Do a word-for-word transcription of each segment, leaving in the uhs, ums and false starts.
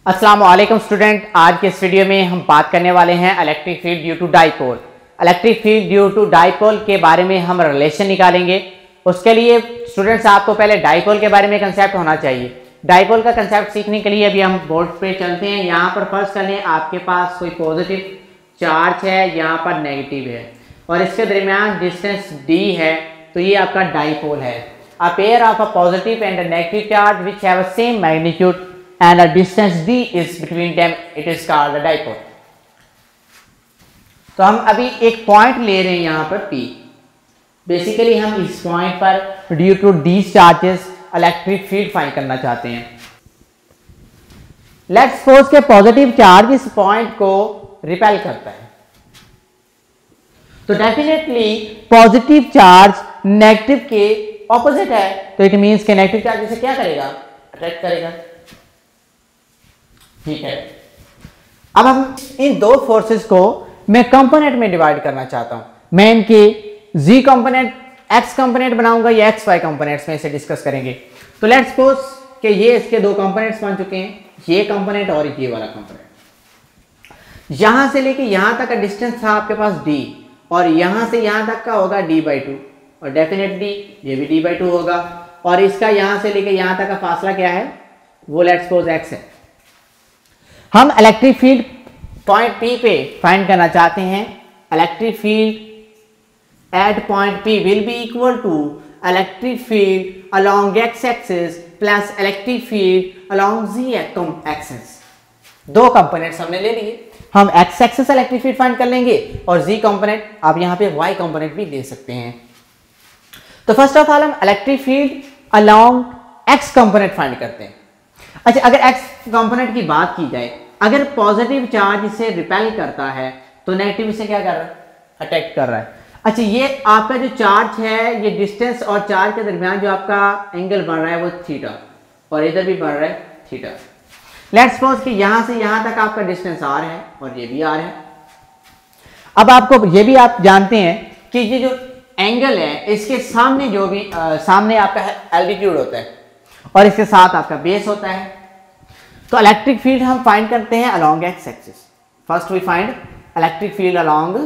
अस्सलाम वालेकुम स्टूडेंट, आज के इस वीडियो में हम बात करने वाले हैं electric field due to dipole. Electric field due to dipole के बारे में हम रिलेशन निकालेंगे। उसके लिए स्टूडेंट्स आपको पहले डाइपोल के बारे में कंसेप्ट होना चाहिए। डाइपोल का कंसेप्ट सीखने के लिए अभी हम बोर्ड पे चलते हैं। यहाँ पर फर्स्ट कर लें, आपके पास कोई पॉजिटिव चार्ज है, यहाँ पर नेगेटिव है और इसके दरमियान डिस्टेंस डी है, तो ये आपका डाइपोल है। A pair of a positive and a negative charge which have a same magnitude and a distance d is between them, it is called a dipole। तो हम अभी एक पॉइंट ले रहे हैं यहाँ पर P। बेसिकली हम इस पॉइंट पर due to the charges electric field find करना चाहते हैं। लेट्स सपोज के पॉजिटिव चार्ज इस पॉइंट को रिपेल करता है, तो डेफिनेटली पॉजिटिव चार्ज नेगेटिव के ऑपोजिट है, तो इट मींस के नेगेटिव चार्ज इसे क्या करेगा, अट्रैक्ट करेगा। ठीक है, अब हम इन दो फोर्सेस को मैं कंपोनेंट में डिवाइड करना चाहता हूं। मैं इनके z कंपोनेंट, x कंपोनेंट बनाऊंगा या एक्स वाई कंपोनेंट्स में इसे डिस्कस करेंगे। तो लेट्स सपोज कि ये इसके दो कंपोनेंट्स बन चुके हैं, ये कंपोनेंट और ये वाला कंपोनेंट। यहां से लेके यहां तक का डिस्टेंस था आपके पास d और यहां से यहां तक का होगा d बाई टू और डेफिनेटली ये भी d बाई टू होगा और इसका यहां से लेके यहां तक का फासला क्या है, वो लेट्स सपोज x है। हम इलेक्ट्रिक फील्ड पॉइंट P पे फाइंड करना चाहते हैं। Electric field at point P will be equal to electric field along x axis plus electric field along z axis. दो कंपोनेंट्स हमने ले लिए, हम x axis electric field find कर लेंगे और z कंपोनेंट, आप यहां पे y कंपोनेंट भी ले सकते हैं। तो फर्स्ट ऑफ ऑल हम electric field along x component find करते हैं। अच्छा, अगर x कंपोनेंट की बात की जाए, अगर पॉजिटिव चार्ज इसे रिपेल करता है तो नेगेटिव इसे क्या कर रहा है, अट्रैक्ट कर रहा है। अच्छा, ये आपका जो चार्ज है, ये डिस्टेंस और चार्ज के दरमियान जो आपका एंगल बन रहा है वो थीटा और इधर भी बन रहा है थीटा। लेट्स सपोज कि यहां से यहां तक आपका डिस्टेंस आर है और ये भी आर है। अब आपको ये भी आप जानते हैं कि ये जो एंगल है इसके सामने जो भी आ, सामने आपका एल्टीट्यूड होता है और इसके साथ आपका बेस होता है। तो इलेक्ट्रिक फील्ड हम फाइंड करते हैं along x axis. First we find electric field along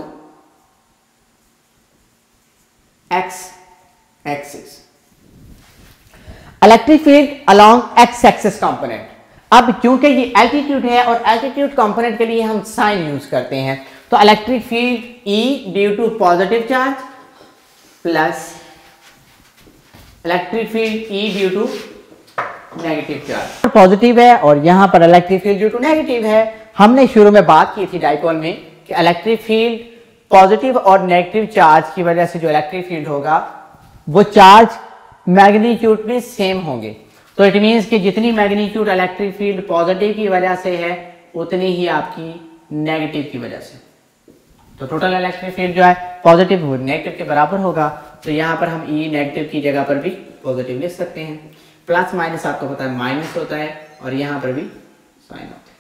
x axis, electric field along x axis component. अब क्योंकि ये एल्टीट्यूड है और एल्टीट्यूड कंपोनेंट के लिए हम साइन यूज करते हैं, तो electric field E due to positive charge plus electric field E due to negative charge. Positive है और यहां पर electric field due to negative है। हमने शुरू में बात की थी डाइपोल में कि इलेक्ट्रिक फील्ड पॉजिटिव और नेगेटिव चार्ज की वजह से जो इलेक्ट्रिक फील्ड होगा वो चार्ज मैग्नीट्यूड में सेम होंगे। तो इट मींस कि जितनी मैग्नीट्यूड इलेक्ट्रिक फील्ड पॉजिटिव की वजह से है उतनी ही आपकी नेगेटिव की वजह से। तो टोटल इलेक्ट्रिक फील्ड जो है पॉजिटिव वो नेगेटिव के बराबर होगा। तो यहाँ पर हम ई नेगेटिव की जगह पर भी पॉजिटिव लिख सकते हैं। प्लस माइनस आपको पता है माइनस होता है और यहां पर भी साइन होता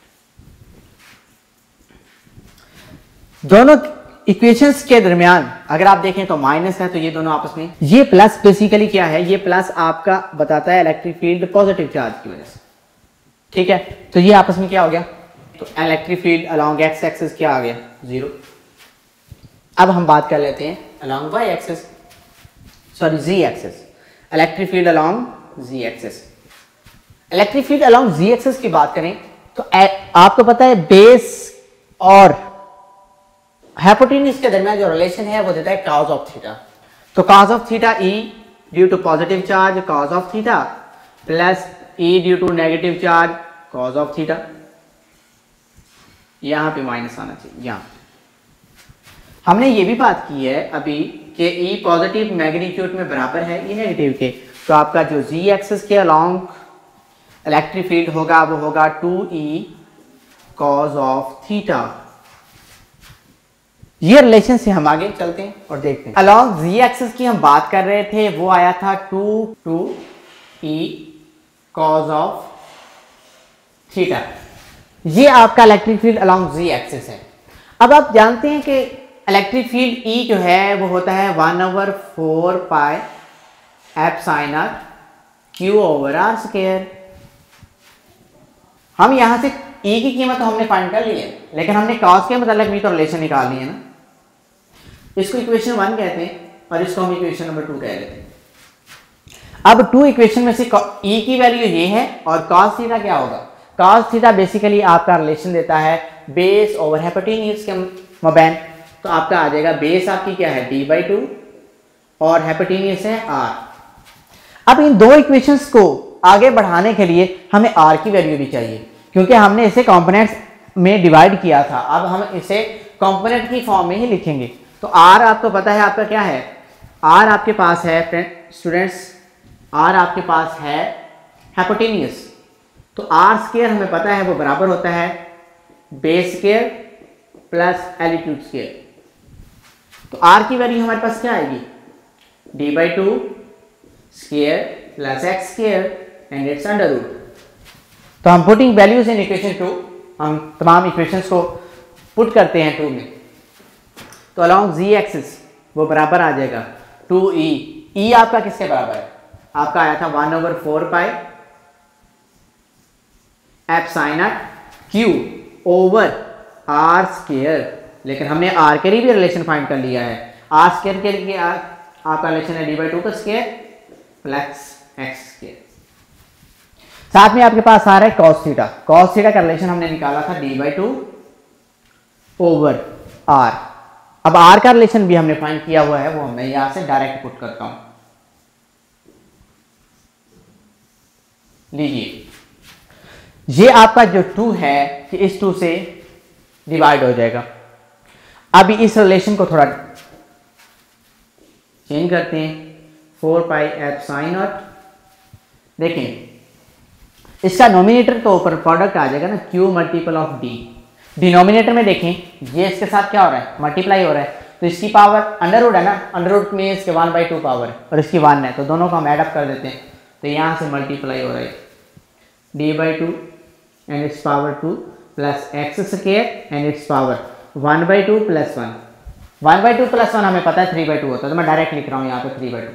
है। दोनों इक्वेशंस के दरमियान अगर आप देखें तो माइनस है, तो ये दोनों आपस में, ये प्लस बेसिकली क्या है, ये प्लस आपका बताता है इलेक्ट्रिक फील्ड पॉजिटिव चार्ज की वजह से। ठीक है, तो ये आपस में क्या हो गया, तो electric field along x axis क्या आ गया, जीरो। अब हम बात कर लेते हैं along y axis, sorry z axis, electric field along z axis. Electric field along z axis की बात करें तो आपको पता है बेस और हाइपोटेन्यूज के दरमियान जो रिलेशन है वो देता है cos ऑफ थीटा। तो cos of theta E due to positive charge cos of theta plus E due to negative charge cos of theta. यहां पे माइनस आना चाहिए। यहां हमने ये भी बात की है अभी कि E पॉजिटिव मैग्नीट्यूड में बराबर है E नेगेटिव के, तो आपका जो z एक्सिस के अलोंग इलेक्ट्रिक फील्ड होगा वो होगा two E cos of theta. ये रिलेशन से हम आगे चलते हैं और देखते हैं। अलोंग z एक्सिस की हम बात कर रहे थे, वो आया था two two E cos of theta. ये आपका electric field along z axis है। अब आप जानते हैं कि इलेक्ट्रिक फील्ड E जो है वो होता है one over four pi epsilon r q over r square. हम यहां से ई की कीमत तो हमने फाइंड कर ली है, लेकिन हमने कॉस के मतलब भी तो रिलेशन निकालनी है ना। इसको इक्वेशन वन कहते हैं और इसको हम इक्वेशन नंबर टू कह लेते हैं। अब टू इक्वेशन में से ई की वैल्यू ये है और कॉस थीटा क्या होगा। कॉस थीटा बेसिकली आपका रिलेशन देता है बेस ओवर हाइपोटेन्यूज के मबैन। तो आपका आ जाएगा बेस आपकी क्या है डी बाई टू और हाइपोटेन्यूज है आर। अब इन दो इक्वेशंस को आगे बढ़ाने के लिए हमें आर की वैल्यू भी चाहिए, क्योंकि हमने इसे कंपोनेंट्स में डिवाइड किया था। अब हम इसे कंपोनेंट की फॉर्म में ही लिखेंगे। तो आर आपको पता है आपका क्या है, आर आपके पास है स्टूडेंट्स, आर आपके पास है हाइपोटेन्यूज। तो आर स्क्वायर हमें पता है वो बराबर होता है base square plus altitude square. तो आर की वैल्यू हमारे पास क्या आएगी, d by two square plus x square and it's under root. तो हम putting values in equation two, हम तमाम इक्वेशंस को पुट करते हैं टू में। तो अलॉन्ग जी एक्सिस वो बराबर आ जाएगा टू ई। ई आपका किसके बराबर है, आपका आया था one over four pi epsilon r q over r square. लेकिन हमने आर के लिए भी रिलेशन फाइंड कर लिया है। आर स्क्वायर के लिए आ, आपका रिलेशन है डी बाई टू का स्क्वायर प्लस एक्स स्क्वायर। साथ में आपके पास आ रहा है कॉस थीटा। कॉस थीटा का रिलेशन हमने निकाला था d by two over r. अब आर का रिलेशन भी हमने फाइंड किया हुआ है, वो मैं यहां से डायरेक्ट पुट करता हूं। लीजिए ये आपका जो टू है कि इस टू से डिवाइड हो जाएगा। अभी इस रिलेशन को थोड़ा चेंज करते हैं, four pi epsilon naught. देखें इसका नोमिनेटर तो ऊपर प्रोडक्ट आ जाएगा ना, q multiple of d. Denominator में देखें ये इसके साथ क्या हो रहा है, मल्टीप्लाई हो रहा है। तो इसकी पावर अंडर रूट है ना, अंडर रूट में इसके वन बाई टू पावर और इसकी वन है, तो दोनों को हम एडअप कर देते हैं। तो यहाँ से मल्टीप्लाई हो रहा है d by two and it's power two plus x square and it's power one by two plus one. One by two plus one हमें पता है थ्री बाई टू होता है, तो मैं डायरेक्ट लिख रहा हूँ यहाँ पे थ्री बाई टू।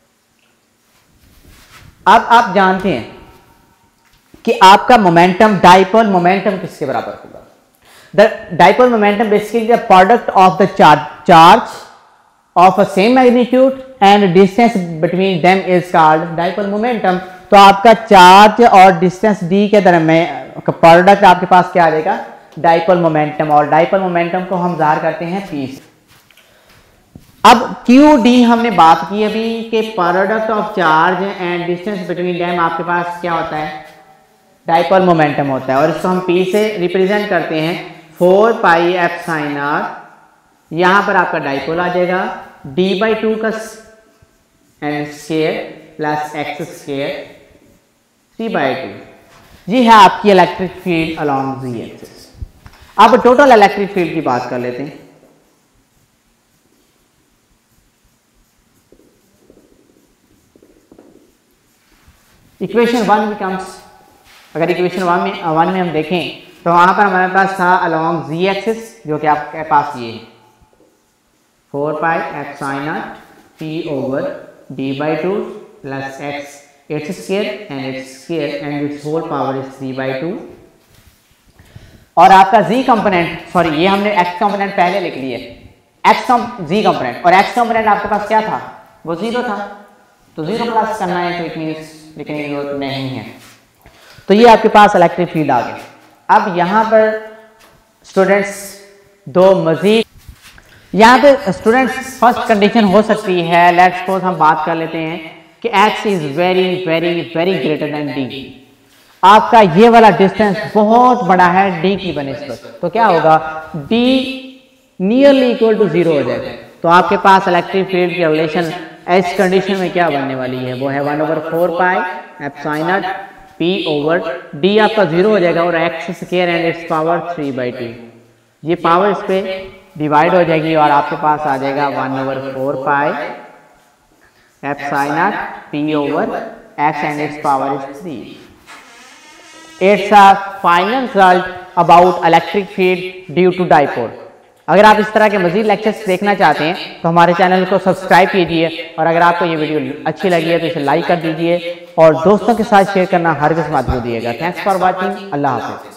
अब आप जानते हैं कि आपका मोमेंटम डाइपोल मोमेंटम किसके बराबर होगा। The dipole momentum basically the product of the charge charge of a same magnitude and distance between them is called dipole momentum. तो आपका चार्ज और डिस्टेंस डी के दरमियान प्रोडक्ट आपके पास क्या आ जाएगा, डाइपोल मोमेंटम। और डाइपोल मोमेंटम को हम ज़ाहिर करते हैं पी से। अब क्यू डी हमने बात की अभी कि product of charge and distance between them आपके पास क्या होता है, डाइपोल मोमेंटम होता है। और इसको हम पी से रिप्रेजेंट करते हैं four pi epsilon r. यहां पर आपका डाइपोल आ जाएगा डी बाई टू का and square plus x square three by two. ये है आपकी electric field along z axis. अब टोटल इलेक्ट्रिक फील्ड की बात कर लेते हैं। इक्वेशन वन बिकम्स, अगर इक्वेशन वन में वन में हम देखें तो वहां पर हमारे पास था अलोंग जी एक्सिस जो कि आपके पास ये है four pi epsilon naught p over d by two plus x it's square and it's square and it's whole power is three by two. और आपका जी कंपोनेंट, सॉरी ये हमने एक्स कंपोनेंट पहले लिख लिए, एक्स जी कंपोनेंट, और x component आपके पास क्या था, वो जीरो था। तो जीरो प्लस करना है तो इट मीन्स लिखने की जरूरत नहीं है। तो ये आपके पास इलेक्ट्रिक फील्ड आ गई। अब यहाँ पर स्टूडेंट्स दो मजीद, यहाँ पे स्टूडेंट्स फर्स्ट कंडीशन हो सकती है, लेट्स सपोज हम बात कर लेते हैं कि x is very very very greater than d। आपका ये वाला डिस्टेंस बहुत बड़ा है d की बनिस्बत, तो क्या होगा, d nearly equal to zero हो जाएगा। तो आपके पास इलेक्ट्रिक फील्ड की रिलेशन इस कंडीशन में क्या बनने वाली है, वो है one over four pi epsilon naught p over d आपका जीरो हो जाएगा और x square and it's power three by two. ये पावर इस पे डिवाइड हो जाएगी और आपके पास आ जाएगा one over four pi epsilon naught p over x and it's power is three. It's a final result about electric field due to dipole. अगर आप इस तरह के मजीद लेक्चर्स देखना चाहते हैं तो हमारे चैनल को सब्सक्राइब कीजिए, और अगर आपको ये वीडियो अच्छी लगी है तो इसे लाइक कर दीजिए और दोस्तों के साथ शेयर करना हरगिज़ मत भूलिएगा। Thanks for watching. अल्लाह हाफ़िज़।